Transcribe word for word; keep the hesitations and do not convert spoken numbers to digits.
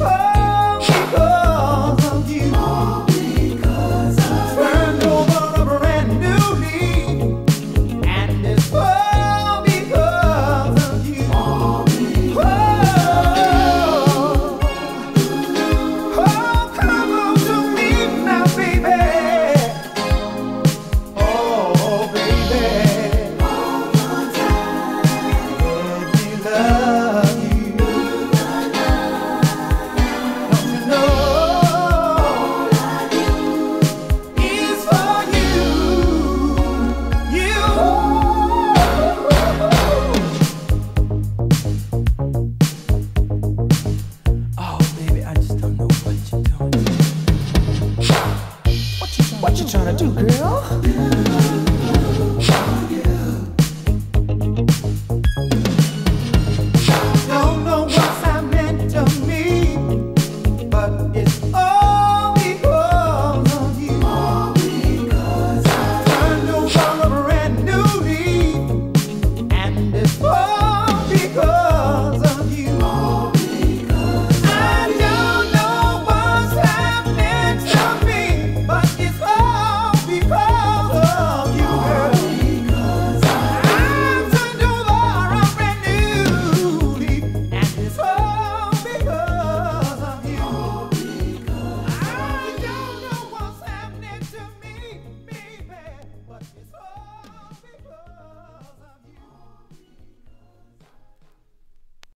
all because of you. All because of Turned over a brand new leaf, and it's all because of you. All because oh, oh, come on to me now, baby. Oh, baby. One time. Let me love you. Don't you know all I do is for you. You. Oh, baby, I just don't know what you're doing. What you trying to do, girl?